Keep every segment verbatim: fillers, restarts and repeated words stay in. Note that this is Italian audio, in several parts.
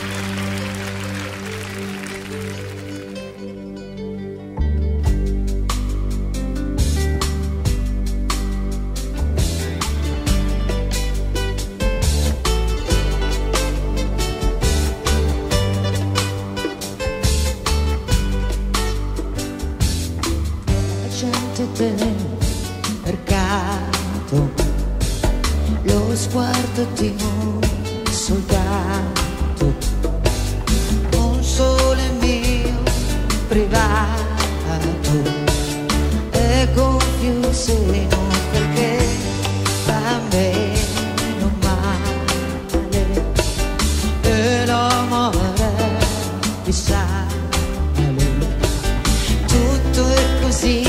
Del mercato, lo sguardo di un soldato, un sole mio privato, è confuso perché va meno male e l'amore mi sale, tutto è così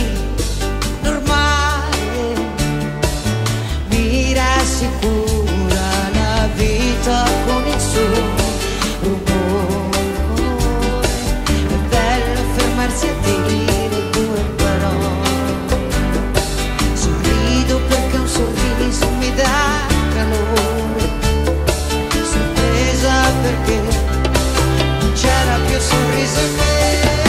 sicura la vita con il suo rumore. È bello fermarsi a dire due parole. Sorrido perché un sorriso mi dà calore. Sorpresa perché non c'era più sorriso in me.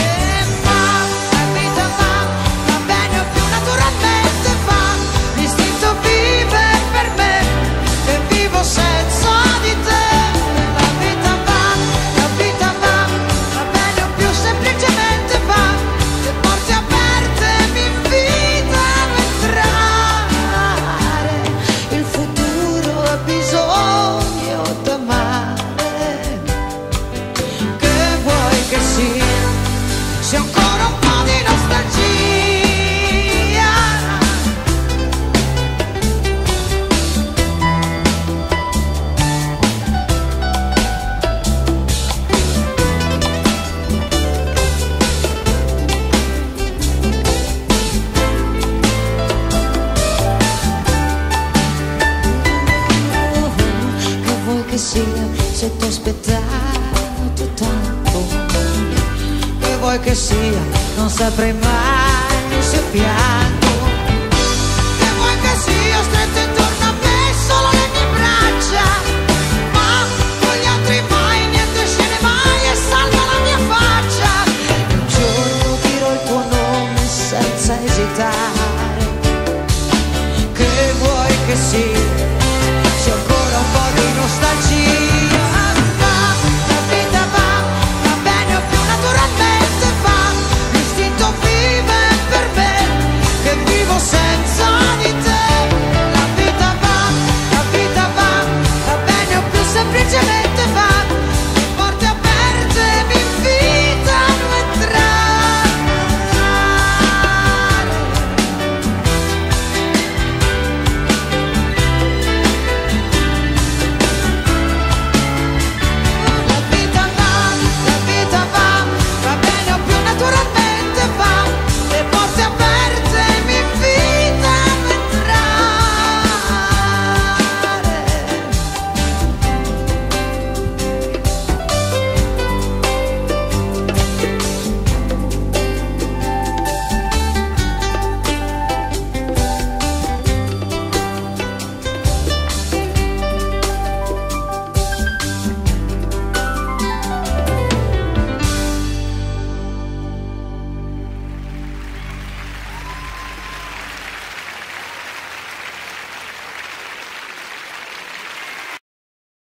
C'è ancora un po' di nostalgia. Che vuoi che sia se t'ho aspettato tanto? Che vuoi che sia, non saprei mai se piango.